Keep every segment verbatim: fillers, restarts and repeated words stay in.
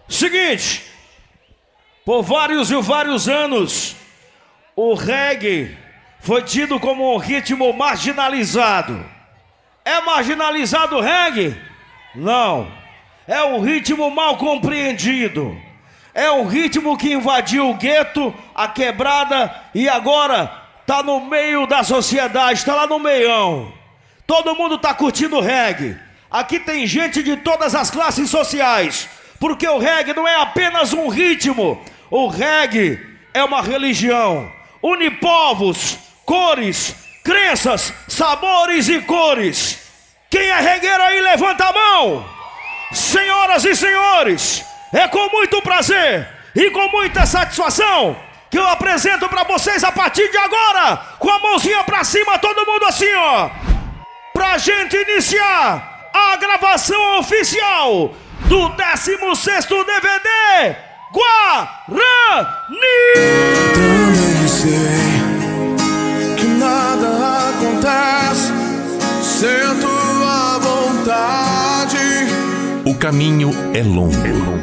Seguinte, por vários e vários anos, o reggae foi tido como um ritmo marginalizado. É marginalizado o reggae? Não. É um ritmo mal compreendido. É um ritmo que invadiu o gueto, a quebrada e agora tá no meio da sociedade, tá lá no meião. Todo mundo tá curtindo reggae. Aqui tem gente de todas as classes sociais, porque o reggae não é apenas um ritmo. O reggae é uma religião. Une povos, cores, crenças, sabores e cores. Quem é regueiro aí, levanta a mão. Senhoras e senhores, é com muito prazer e com muita satisfação que eu apresento pra vocês a partir de agora, com a mãozinha pra cima, todo mundo assim, ó, pra gente iniciar a gravação oficial do décimo sexto D V D Guarani. Também sei que nada acontece sem tua vontade. O caminho é longo,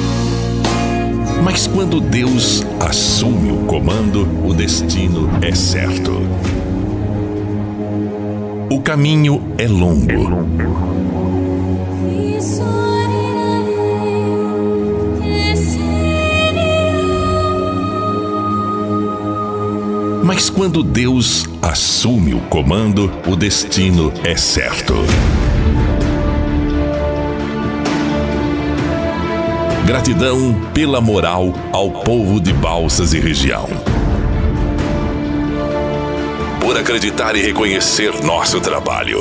mas quando Deus assume o comando, o destino é certo. O caminho é longo, mas quando Deus assume o comando, o destino é certo. Gratidão pela moral ao povo de Balsas e região. Por acreditar e reconhecer nosso trabalho.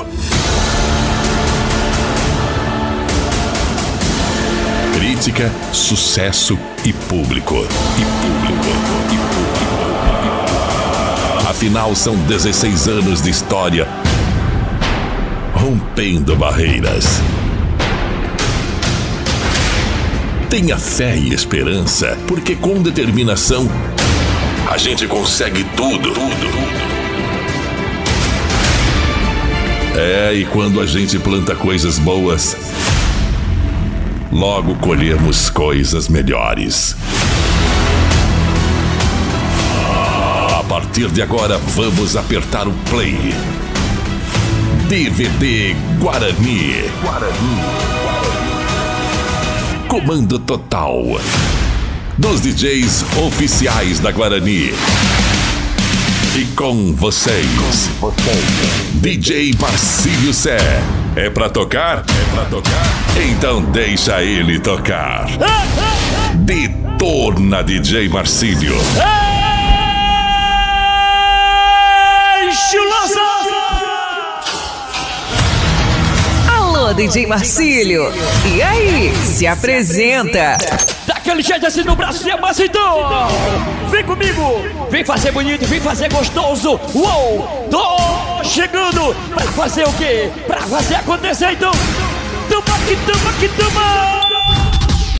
Crítica, sucesso e público. E público. E público. Afinal, são dezesseis anos de história rompendo barreiras. Tenha fé e esperança, porque com determinação a gente consegue tudo, tudo, tudo. É, e quando a gente planta coisas boas, logo colhemos coisas melhores. A partir de agora, vamos apertar o play. D V D Guarani. Guarani. Comando total dos D Js oficiais da Guarani. E com vocês, com vocês. D J Marcílio Sé. É pra tocar? É pra tocar? Então deixa ele tocar. Detona D J Marcílio. Alô, D J Marcílio. E aí, se apresenta. Daquele jeito assim no braço de mas então vem comigo, vem fazer bonito, vem fazer gostoso. Uou, tô chegando pra fazer o quê? Pra fazer acontecer então. Tamo aqui, tamo aqui, tamo.